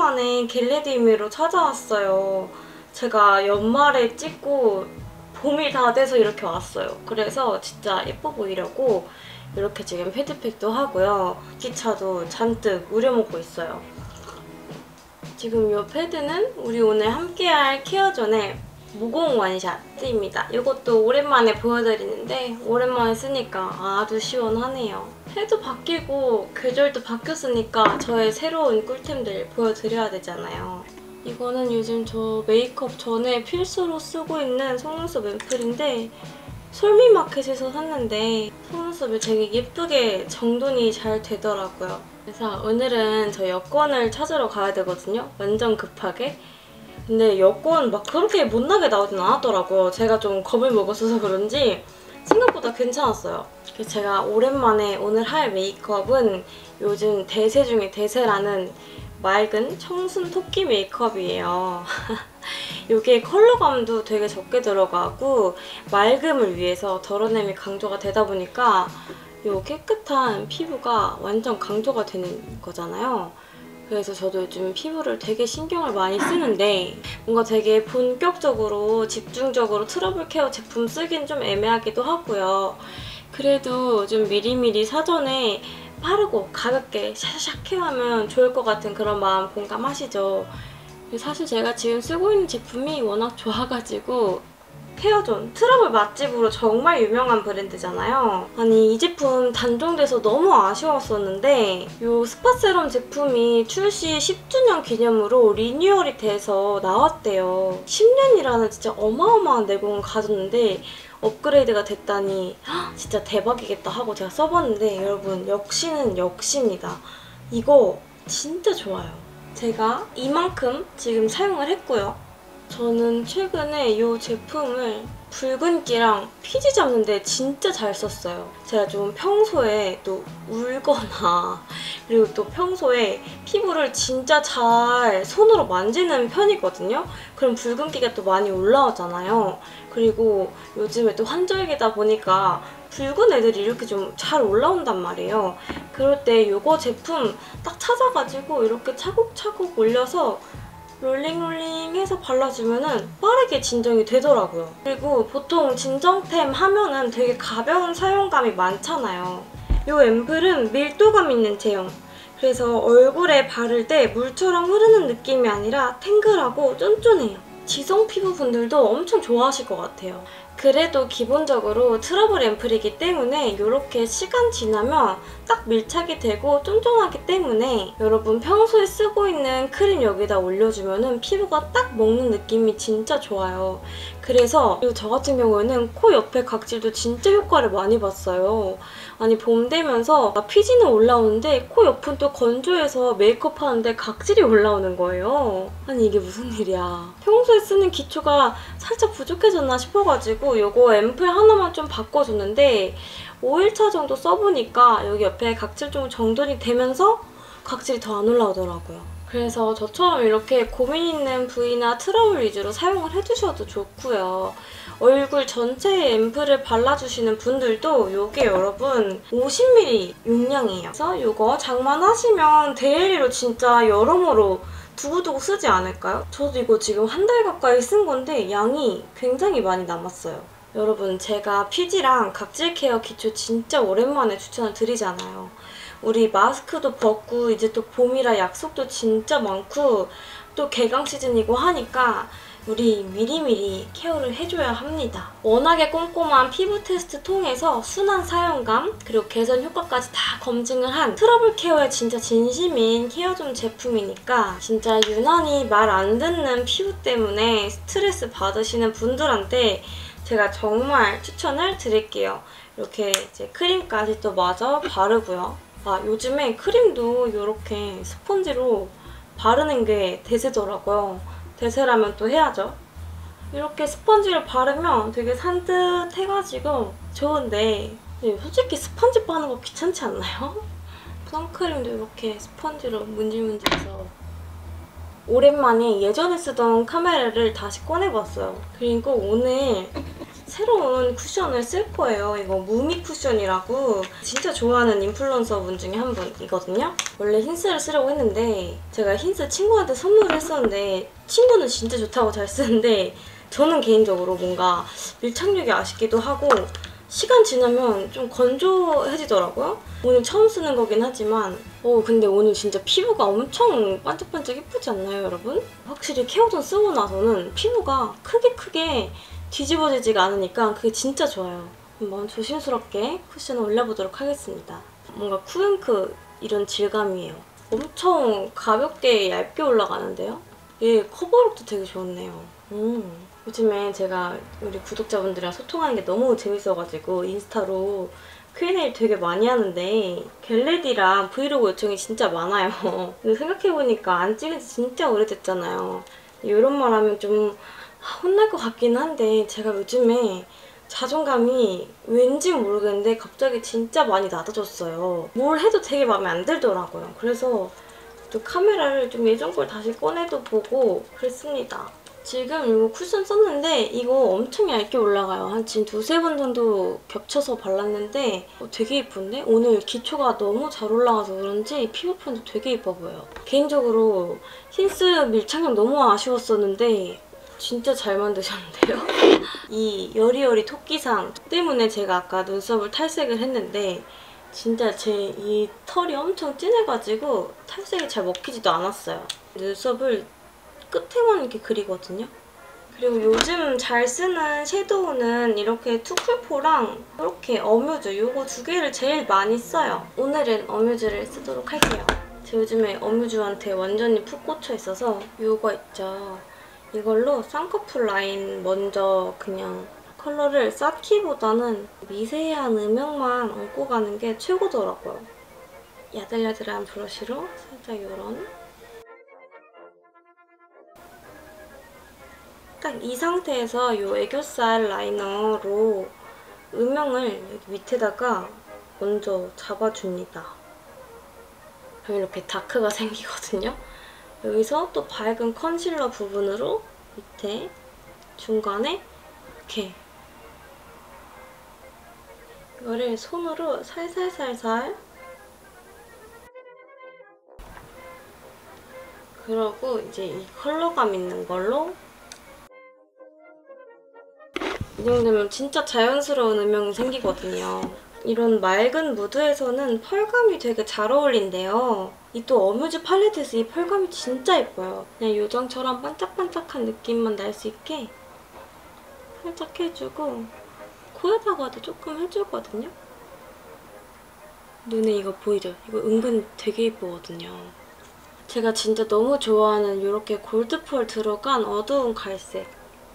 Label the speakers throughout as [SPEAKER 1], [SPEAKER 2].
[SPEAKER 1] 오랜만에 겟레디미로 찾아왔어요. 제가 연말에 찍고 봄이 다 돼서 이렇게 왔어요. 그래서 진짜 예뻐 보이려고 이렇게 지금 패드팩도 하고요. 기차도 잔뜩 우려먹고 있어요. 지금 이 패드는 우리 오늘 함께할 케어존의 무공 원샷입니다. 이것도 오랜만에 보여드리는데 오랜만에 쓰니까 아주 시원하네요. 해도 바뀌고 계절도 바뀌었으니까 저의 새로운 꿀템들 보여드려야 되잖아요. 이거는 요즘 저 메이크업 전에 필수로 쓰고 있는 속눈썹 앰플인데 솔미마켓에서 샀는데 속눈썹이 되게 예쁘게 정돈이 잘 되더라고요. 그래서 오늘은 저 여권을 찾으러 가야 되거든요. 완전 급하게. 근데 여권 막 그렇게 못나게 나오진 않았더라고요. 제가 좀 겁을 먹었어서 그런지 생각보다 괜찮았어요. 그래서 제가 오랜만에 오늘 할 메이크업은 요즘 대세 중에 대세라는 맑은 청순 토끼 메이크업이에요. 이게 컬러감도 되게 적게 들어가고 맑음을 위해서 덜어냄이 강조가 되다 보니까 이 깨끗한 피부가 완전 강조가 되는 거잖아요. 그래서 저도 요즘 피부를 되게 신경을 많이 쓰는데 뭔가 되게 본격적으로 집중적으로 트러블 케어 제품 쓰긴 좀 애매하기도 하고요. 그래도 좀 미리미리 사전에 빠르고 가볍게 샤샤샥 케어하면 좋을 것 같은 그런 마음 공감하시죠? 사실 제가 지금 쓰고 있는 제품이 워낙 좋아가지고 케어존, 트러블 맛집으로 정말 유명한 브랜드잖아요. 아니 이 제품 단종돼서 너무 아쉬웠었는데 이 스파세럼 제품이 출시 10주년 기념으로 리뉴얼이 돼서 나왔대요. 10년이라는 진짜 어마어마한 내공을 가졌는데 업그레이드가 됐다니 진짜 대박이겠다 하고 제가 써봤는데 여러분 역시는 역시입니다. 이거 진짜 좋아요. 제가 이만큼 지금 사용을 했고요. 저는 최근에 이 제품을 붉은기랑 피지 잡는데 진짜 잘 썼어요. 제가 좀 평소에 또 울거나 그리고 또 평소에 피부를 진짜 잘 손으로 만지는 편이거든요. 그럼 붉은기가 또 많이 올라오잖아요. 그리고 요즘에 또 환절기다 보니까 붉은 애들이 이렇게 좀 잘 올라온단 말이에요. 그럴 때 이거 제품 딱 찾아가지고 이렇게 차곡차곡 올려서 롤링롤링 해서 발라주면은 빠르게 진정이 되더라고요. 그리고 보통 진정템 하면은 되게 가벼운 사용감이 많잖아요. 이 앰플은 밀도감 있는 제형. 그래서 얼굴에 바를 때 물처럼 흐르는 느낌이 아니라 탱글하고 쫀쫀해요. 지성 피부분들도 엄청 좋아하실 것 같아요. 그래도 기본적으로 트러블 앰플이기 때문에 이렇게 시간 지나면 딱 밀착이 되고 쫀쫀하기 때문에 여러분 평소에 쓰고 있는 크림 여기다 올려주면 피부가 딱 먹는 느낌이 진짜 좋아요. 그래서 그리고 저 같은 경우에는 코 옆에 각질도 진짜 효과를 많이 봤어요. 아니 봄 되면서 피지는 올라오는데 코 옆은 또 건조해서 메이크업 하는데 각질이 올라오는 거예요. 아니 이게 무슨 일이야. 평소에 쓰는 기초가 살짝 부족해졌나 싶어가지고 이거 앰플 하나만 좀 바꿔줬는데 5일차 정도 써보니까 여기 옆에 각질 좀 정돈이 되면서 각질이 더 안 올라오더라고요. 그래서 저처럼 이렇게 고민 있는 부위나 트러블 위주로 사용을 해주셔도 좋고요. 얼굴 전체에 앰플을 발라주시는 분들도 이게 여러분 50ml 용량이에요. 그래서 이거 장만하시면 데일리로 진짜 여러모로 두고두고 쓰지 않을까요? 저도 이거 지금 한 달 가까이 쓴 건데 양이 굉장히 많이 남았어요. 여러분 제가 피지랑 각질 케어 기초 진짜 오랜만에 추천을 드리잖아요. 우리 마스크도 벗고 이제 또 봄이라 약속도 진짜 많고 또 개강 시즌이고 하니까 우리 미리미리 케어를 해줘야 합니다. 워낙에 꼼꼼한 피부 테스트 통해서 순한 사용감 그리고 개선 효과까지 다 검증을 한 트러블 케어에 진짜 진심인 케어존 제품이니까 진짜 유난히 말 안 듣는 피부 때문에 스트레스 받으시는 분들한테 제가 정말 추천을 드릴게요. 이렇게 이제 크림까지 또 마저 바르고요. 아 요즘에 크림도 이렇게 스펀지로 바르는 게 대세더라고요. 대세라면 또 해야죠. 이렇게 스펀지를 바르면 되게 산뜻해가지고 좋은데 솔직히 스펀지 빠는 거 귀찮지 않나요? 선크림도 이렇게 스펀지로 문질문질해서 오랜만에 예전에 쓰던 카메라를 다시 꺼내봤어요. 그리고 오늘 새로운 쿠션을 쓸 거예요. 이거 무미 쿠션이라고 진짜 좋아하는 인플루언서 분 중에 한 분이거든요. 원래 힌스를 쓰려고 했는데 제가 힌스 친구한테 선물을 했었는데 친구는 진짜 좋다고 잘 쓰는데 저는 개인적으로 뭔가 밀착력이 아쉽기도 하고 시간 지나면 좀 건조해지더라고요. 오늘 처음 쓰는 거긴 하지만 근데 오늘 진짜 피부가 엄청 반짝반짝 예쁘지 않나요, 여러분? 확실히 케어존 쓰고 나서는 피부가 크게 뒤집어지지가 않으니까 그게 진짜 좋아요. 한번 조심스럽게 쿠션을 올려보도록 하겠습니다. 뭔가 쿠앤크 이런 질감이에요. 엄청 가볍게 얇게 올라가는데요? 얘 커버력도 되게 좋네요. 요즘에 제가 우리 구독자분들이랑 소통하는 게 너무 재밌어가지고 인스타로 Q&A 되게 많이 하는데 겟레디랑 브이로그 요청이 진짜 많아요. 근데 생각해보니까 안 찍은 지 진짜 오래됐잖아요. 이런 말 하면 좀 혼날 것 같긴 한데 제가 요즘에 자존감이 왠지 모르겠는데 갑자기 진짜 많이 낮아졌어요. 뭘 해도 되게 마음에 안 들더라고요. 그래서 또 카메라를 좀 예전 걸 다시 꺼내도 보고 그랬습니다. 지금 이거 쿠션 썼는데 이거 엄청 얇게 올라가요. 한 지금 2-3번 정도 겹쳐서 발랐는데 되게 예쁜데? 오늘 기초가 너무 잘 올라가서 그런지 피부 표현도 되게 예뻐 보여요. 개인적으로 힌스 밀착력 너무 아쉬웠었는데 진짜 잘 만드셨는데요? 이 여리여리 토끼상 때문에 제가 아까 눈썹을 탈색을 했는데 진짜 제 이 털이 엄청 진해가지고 탈색이 잘 먹히지도 않았어요. 눈썹을 끝에만 이렇게 그리거든요. 그리고 요즘 잘 쓰는 섀도우는 이렇게 투쿨포랑 이렇게 어뮤즈 이거 두 개를 제일 많이 써요. 오늘은 어뮤즈를 쓰도록 할게요. 제가 요즘에 어뮤즈한테 완전히 푹 꽂혀 있어서 이거 있죠. 이걸로 쌍꺼풀 라인 먼저 그냥 컬러를 쌓기보다는 미세한 음영만 얹고 가는 게 최고더라고요. 야들야들한 브러쉬로 살짝 이런 딱 이 상태에서 이 애교살 라이너로 음영을 여기 밑에다가 먼저 잡아줍니다. 그럼 이렇게 다크가 생기거든요. 여기서 또 밝은 컨실러 부분으로 밑에 중간에 이렇게 이거를 손으로 살살살살 그러고 이제 이 컬러감 있는 걸로 이 정도면 진짜 자연스러운 음영이 생기거든요. 이런 맑은 무드에서는 펄감이 되게 잘 어울린대요. 이 또 어뮤즈 팔레트에서 이 펄감이 진짜 예뻐요. 그냥 요정처럼 반짝반짝한 느낌만 날 수 있게 살짝 해주고 코에다가도 조금 해주거든요. 눈에 이거 보이죠? 이거 은근 되게 예쁘거든요. 제가 진짜 너무 좋아하는 이렇게 골드펄 들어간 어두운 갈색.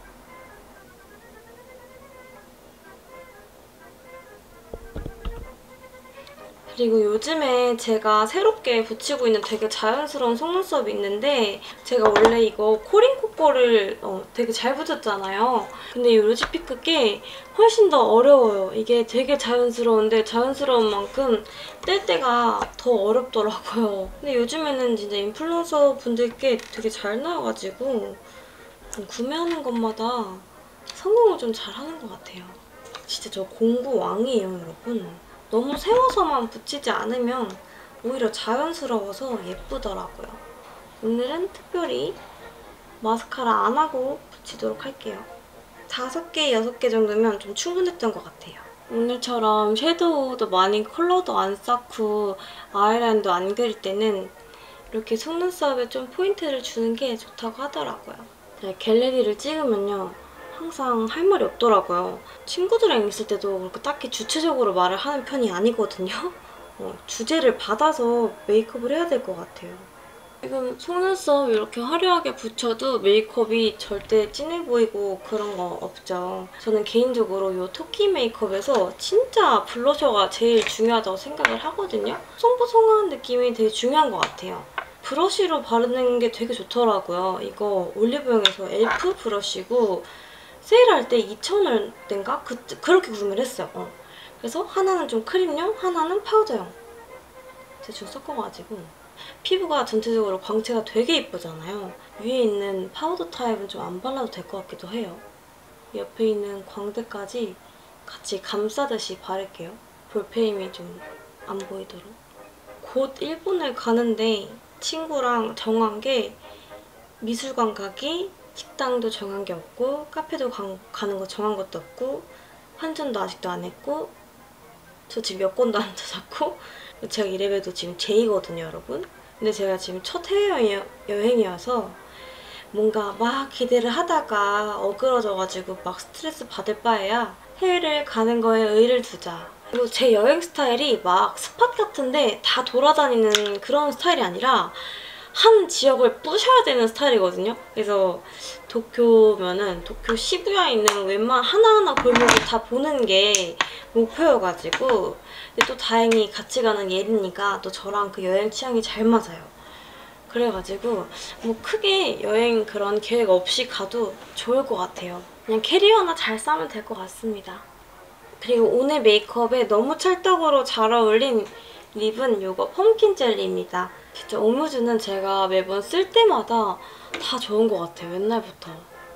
[SPEAKER 1] 그리고 요즘에 제가 새롭게 붙이고 있는 되게 자연스러운 속눈썹이 있는데 제가 원래 이거 코링코 거를 되게 잘 붙였잖아요. 근데 이 루지피크 게 훨씬 더 어려워요. 이게 되게 자연스러운데 자연스러운 만큼 뗄 때가 더 어렵더라고요. 근데 요즘에는 진짜 인플루언서 분들께 되게 잘 나와가지고 구매하는 것마다 성공을 좀 잘하는 것 같아요. 진짜 저 공부 왕이에요, 여러분. 너무 세워서만 붙이지 않으면 오히려 자연스러워서 예쁘더라고요. 오늘은 특별히 마스카라 안 하고 붙이도록 할게요. 5개, 6개 정도면 좀 충분했던 것 같아요. 오늘처럼 섀도우도 많이 컬러도 안 쌓고 아이라인도 안 그릴 때는 이렇게 속눈썹에 좀 포인트를 주는 게 좋다고 하더라고요. 겟레디를 찍으면요. 항상 할 말이 없더라고요. 친구들이랑 있을 때도 그렇게 딱히 주체적으로 말을 하는 편이 아니거든요. 주제를 받아서 메이크업을 해야 될 것 같아요. 지금 속눈썹 이렇게 화려하게 붙여도 메이크업이 절대 진해 보이고 그런 거 없죠. 저는 개인적으로 이 토끼 메이크업에서 진짜 블러셔가 제일 중요하다고 생각을 하거든요. 뽀송뽀송한 느낌이 되게 중요한 것 같아요. 브러쉬로 바르는 게 되게 좋더라고요. 이거 올리브영에서 엘프 브러쉬고 세일할 때 2,000원대인가? 그렇게 구매를 했어요. 그래서 하나는 좀 크림용, 하나는 파우더용. 대충 섞어가지고 피부가 전체적으로 광채가 되게 예쁘잖아요. 위에 있는 파우더 타입은 좀 안 발라도 될 것 같기도 해요. 옆에 있는 광대까지 같이 감싸듯이 바를게요. 볼페임이 좀 안 보이도록. 곧 일본을 가는데 친구랑 정한 게 미술관 가기, 식당도 정한 게 없고 카페도 가는 거 정한 것도 없고 환전도 아직도 안 했고 저 지금 여권도 안 찾았고 제가 이래봬도 지금 제2거든요, 여러분. 근데 제가 지금 첫 해외여행이어서 뭔가 막 기대를 하다가 어그러져가지고 막 스트레스 받을 바에야 해외를 가는 거에 의의를 두자. 그리고 제 여행 스타일이 막 스팟 같은데 다 돌아다니는 그런 스타일이 아니라 한 지역을 부셔야 되는 스타일이거든요. 그래서 도쿄면은 도쿄 시부야에 있는 웬만한 하나하나 골목을 다 보는 게 목표여가지고 근데 또 다행히 같이 가는 예린이가 또 저랑 그 여행 취향이 잘 맞아요. 그래가지고 뭐 크게 여행 그런 계획 없이 가도 좋을 것 같아요. 그냥 캐리어 하나 잘 싸면 될 것 같습니다. 그리고 오늘 메이크업에 너무 찰떡으로 잘 어울린 립은 이거 펌킨 젤리입니다. 진짜 오뮤즈는 제가 매번 쓸 때마다 다 좋은 것 같아요, 옛날부터.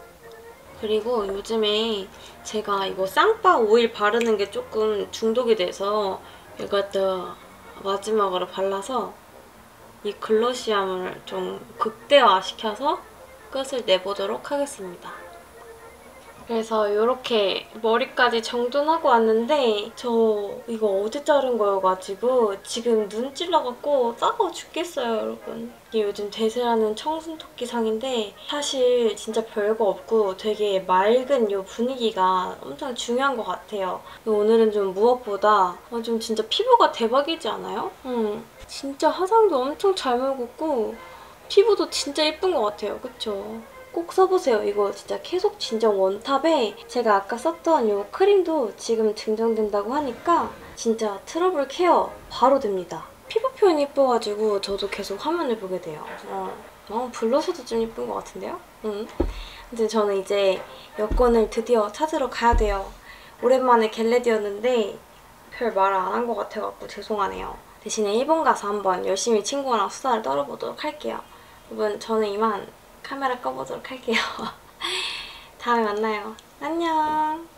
[SPEAKER 1] 그리고 요즘에 제가 이거 쌍파 오일 바르는 게 조금 중독이 돼서 이것도 마지막으로 발라서 이 글로시함을 좀 극대화시켜서 끝을 내보도록 하겠습니다. 그래서 이렇게 머리까지 정돈하고 왔는데 저 이거 어제 자른 거여가지고 지금 눈 찔러갖고 따가워 죽겠어요, 여러분. 이게 요즘 대세라는 청순토끼상인데 사실 진짜 별거 없고 되게 맑은 이 분위기가 엄청 중요한 것 같아요. 오늘은 좀 무엇보다 좀 진짜 피부가 대박이지 않아요? 진짜 화장도 엄청 잘 먹었고 피부도 진짜 예쁜 것 같아요, 그쵸? 꼭 써보세요. 이거 진짜 계속 진정 원탑에 제가 아까 썼던 이 크림도 지금 증정된다고 하니까 진짜 트러블 케어 바로 됩니다. 피부 표현이 예뻐가지고 저도 계속 화면을 보게 돼요. 블러셔도 좀 예쁜 것 같은데요? 근데 저는 이제 여권을 드디어 찾으러 가야 돼요. 오랜만에 겟레디였는데 별 말 안 한 것 같아갖고 죄송하네요. 대신에 일본 가서 한번 열심히 친구랑 수다를 떨어보도록 할게요. 여러분 저는 이만 카메라 꺼보도록 할게요. 다음에 만나요. 안녕.